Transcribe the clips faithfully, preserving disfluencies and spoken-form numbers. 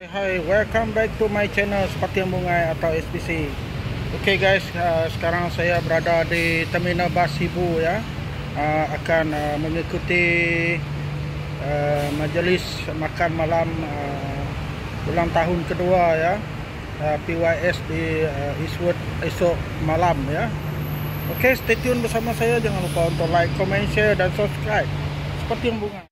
Hai, welcome back to my channel Seperti Yang Bungai atau S P C. Oke okay guys, uh, sekarang saya berada di Terminal Bas Sibu ya. Uh, akan uh, mengikuti uh, majlis makan malam uh, ulang tahun kedua ya, uh, P Y S di uh, Eastwood esok malam ya. Oke, okay, stay tune bersama saya. Jangan lupa untuk like, comment, share dan subscribe. Seperti Yang Bungai.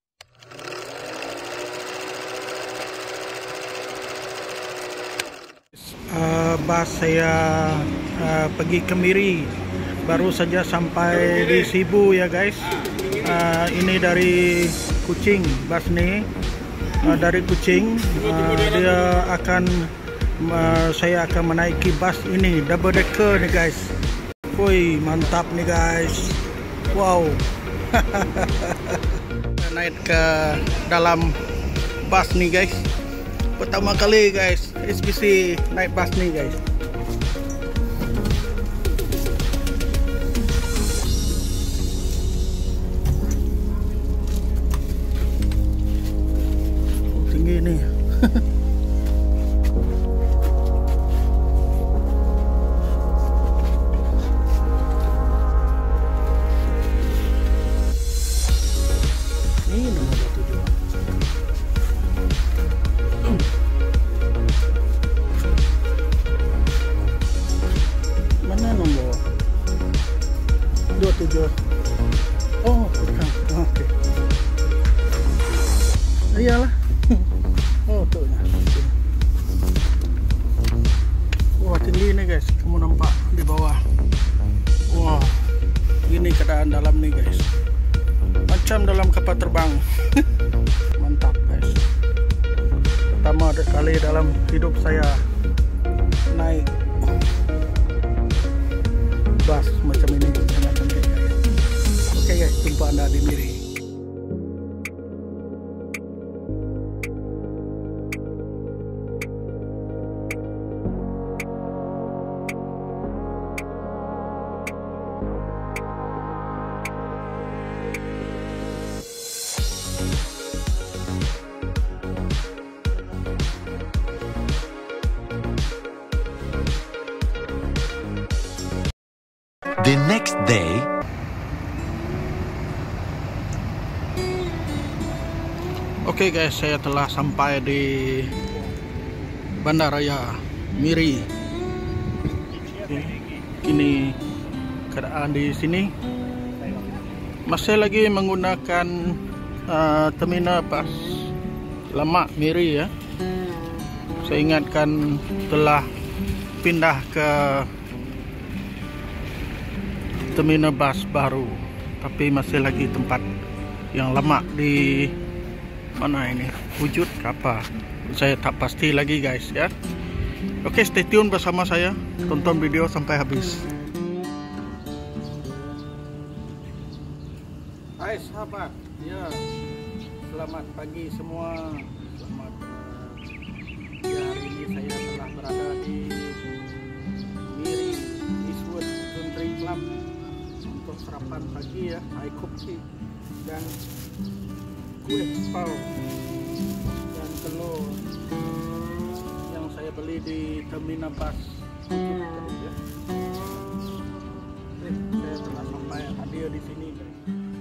Uh, bas saya uh, pergi ke Miri, baru saja sampai di Sibu ya guys. Uh, ini dari Kuching, bas ni uh, dari Kuching. Uh, dia akan uh, saya akan menaiki bas ini double decker nih guys. Woi, mantap nih guys. Wow. Naik ke dalam bas nih guys. Pertama kali guys, S P C naik bas nih guys. Oh, tinggi nih. Ini nomor tujuh. Mana nomor dua puluh tujuh? Oh, bukan. Oke. Okay. Iyalah. Oh, tuh. Wah, tinggi nih guys. Kamu nampak di bawah. Wah, gini keadaan dalam nih guys. Macam dalam kapal terbang. Mantap guys. Pertama kali dalam hidup saya naik bas macam ini, sangat cantik. Oke guys, jumpa anda di Miri. The next day, oke okay guys, saya telah sampai di Bandaraya Miri. Okay. Ini keadaan di sini. Masih lagi menggunakan uh, terminal bas lama Miri ya. Saya ingatkan telah pindah ke terminal bas baru, tapi masih lagi tempat yang lama di mana ini, wujud apa saya tak pasti lagi guys ya. Oke, stay tune bersama saya, tonton video sampai habis. Hai sahabat ya, selamat pagi semua. Selamat ya, hari ini saya telah berada di Miri Eastwood Country Club untuk sarapan pagi ya, air kopi dan kue pau dan telur yang saya beli di terminal bas ya. Oke, saya telah sampai hadir di sini guys.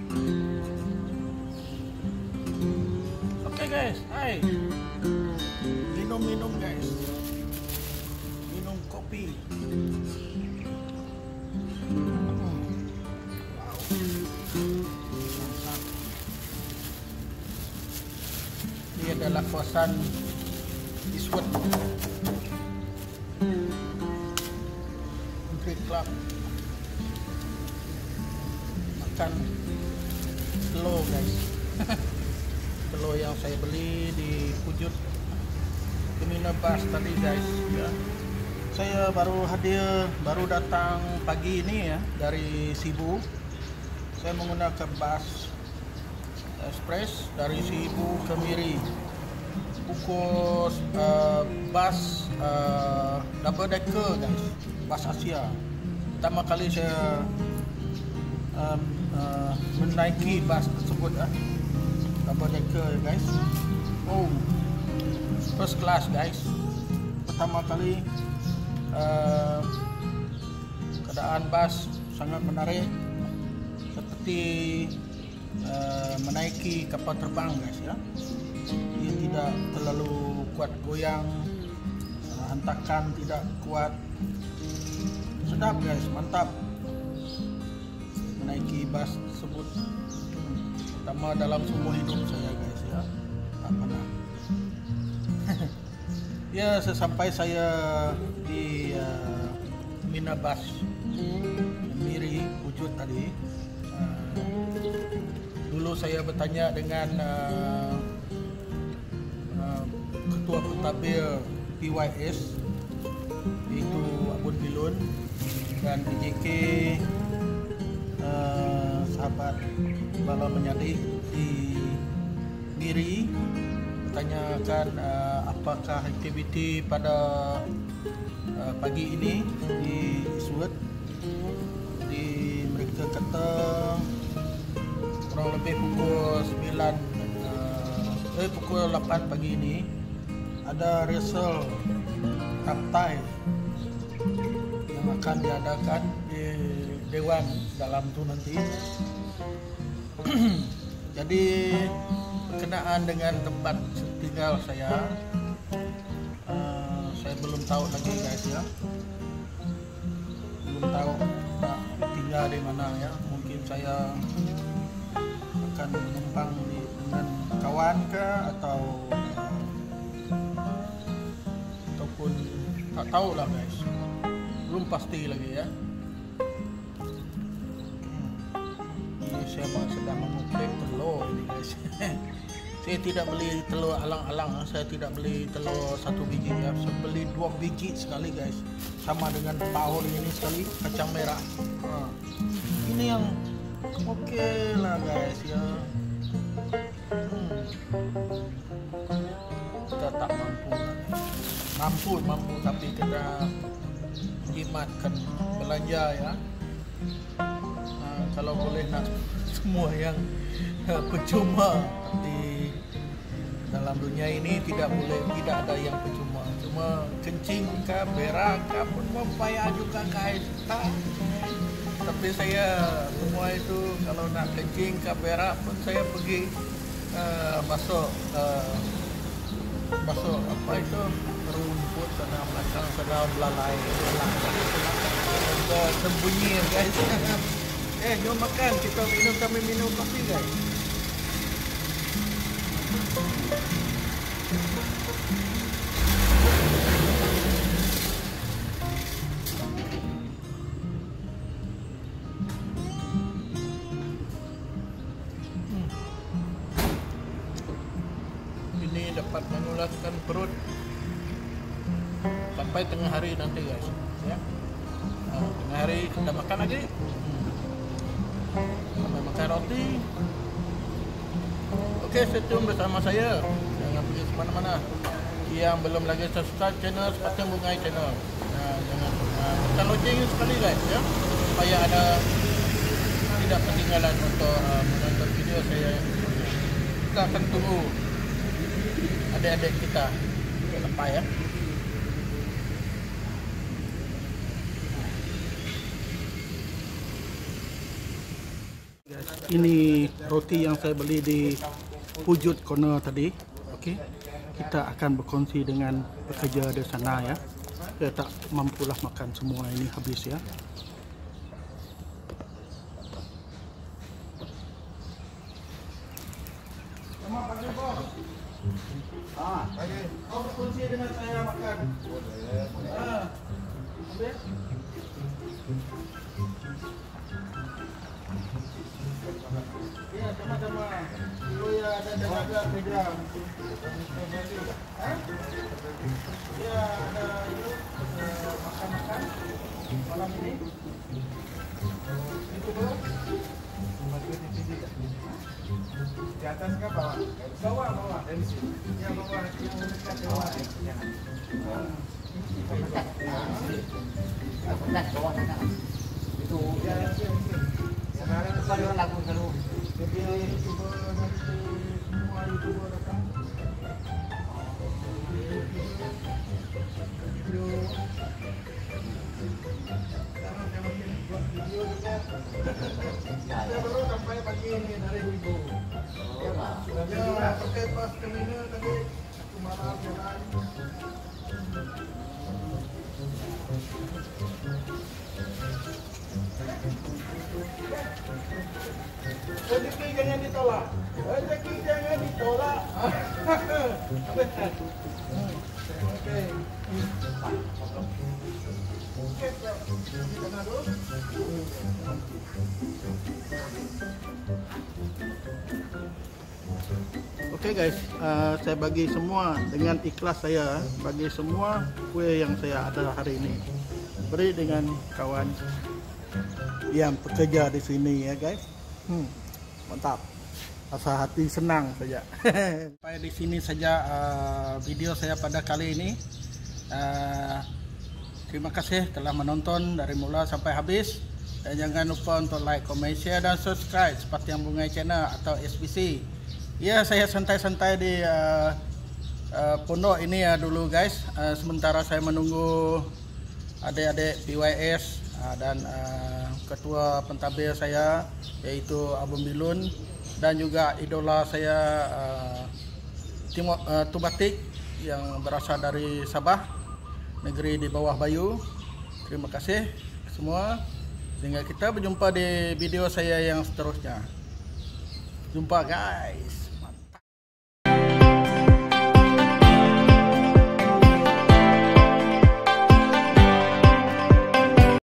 Oke guys, hai, minum-minum guys, minum kopi. Ini adalah kawasan Eastwood Country Club. Makan telur guys. Telur yang saya beli di wujud terminal bas tadi guys ya. Saya baru hadir, baru datang pagi ini ya dari Sibu. Saya menggunakan bas Express dari Sibu ke Miri. Pukul uh, bas uh, double decker guys, bas Asia. Pertama kali saya uh, uh, menaiki bas tersebut uh, double decker guys. Oh, first class guys. Pertama kali uh, keadaan bas sangat menarik, seperti uh, menaiki kapal terbang guys ya. Dia tidak terlalu kuat goyang, uh, hentakan tidak kuat, sedap guys, mantap menaiki bas tersebut. Pertama dalam semua hidup saya guys ya, tak pernah. Ya, sesampai saya di uh, Minabas Miri wujud tadi, uh, dulu saya bertanya dengan uh, uh, ketua pentadbir P Y S, yaitu Abun Bilun, dan D J K uh, sahabat Bala Menyadik di Miri, bertanyakan uh, apakah aktiviti pada uh, pagi ini di Iswed. Jadi mereka kata kurang lebih pukul sembilan uh, eh pukul lapan pagi ini ada rehearsal kaptai yang akan diadakan di Dewan dalam tu nanti. Jadi berkenaan dengan tempat tinggal saya, uh, saya belum tahu lagi guys ya, belum tahu nak tinggal di mana ya. Mungkin saya akan menumpang di, dengan kawan ke atau uh, ataupun tak tahu lah guys, belum pasti lagi ya. Saya sedang menguplek telur ini guys. Saya tidak beli telur alang-alang, saya tidak beli telur satu biji ya, saya beli dua biji sekali guys, sama dengan tahu ini sekali kacang merah. Nah, ini yang oke okay lah guys ya. Hmm. Kita tak mampu, mampu mampu tapi kita jimatkan belanja ya. Nah, kalau boleh nak semua yang uh, percuma di dalam dunia ini, tidak boleh, tidak ada yang percuma. Cuma kencing ke berak ke pun membayar juga guys. Tak. Tapi saya semua itu kalau nak kencing ke berak pun saya pergi uh, masuk uh, masuk apa itu rumput sana belakang sana belalai belakang sembunyi guys. Eh, jom makan, kita minum kami minum kopi guys. Hmm. Ini dapat mengulaskan perut sampai tengah hari nanti guys. Ya, nah, tengah hari kita makan lagi. Sampai makan roti. Oke, stay tune bersama saya, jangan pergi kemana-mana. Yang belum lagi subscribe channel Sepatian Bungai channel, nah, jangan uh, tekan lonceng sekali guys ya, supaya ada tidak ketinggalan untuk uh, menonton video saya. Kita akan tunggu adik-adik kita sampai ya. Ini roti yang saya beli di Wujud Corner tadi. Okey, kita akan berkongsi dengan pekerja di sana ya. Saya tak mampulah makan semua ini habis ya. Selamat pagi bos. Ah, pagi. Kau berkongsi dengan saya makan. Boleh. Ah, ambil. Ya, sama-sama. Oh ya, ada ada beda. Hah? Ya, ada itu makan-makan malam ini. Itu belum? Masuk di sini. Di atas ke bawah? Bawah, bawah. Dari sini. Ya, bawah. Yang dekat bawah. Ya. Aku nak bawah sana. Itu ya, ya. Sebenarnya itu kalau lagu kalau jadi YouTuber nanti semua YouTuber datang. ini dari ibu. Ya, ya pakai pas Temina tadi aku marah jalan. Rezeki jangan ditolak. Rezeki jangan ditolak. Oke. Oke, kita dulu. Oke guys, uh, saya bagi semua dengan ikhlas saya bagi semua kue yang saya ada hari ini. Beri dengan kawan yang bekerja di sini ya guys. Hmm, mantap. Rasa hati senang saja. Sampai di sini saja uh, video saya pada kali ini. Uh, terima kasih telah menonton dari mula sampai habis. Dan jangan lupa untuk like, comment, share dan subscribe seperti yang Bungai Channel atau S B C. Ya, saya santai-santai di uh, uh, pondok ini ya dulu guys. Uh, sementara saya menunggu adik-adik P Y S uh, dan uh, ketua pentadbir saya yaitu Abu Milun dan juga idola saya uh, Timo uh, Tubatik yang berasal dari Sabah, negeri di bawah Bayu. Terima kasih semua. Sehingga kita berjumpa di video saya yang seterusnya. Jumpa guys.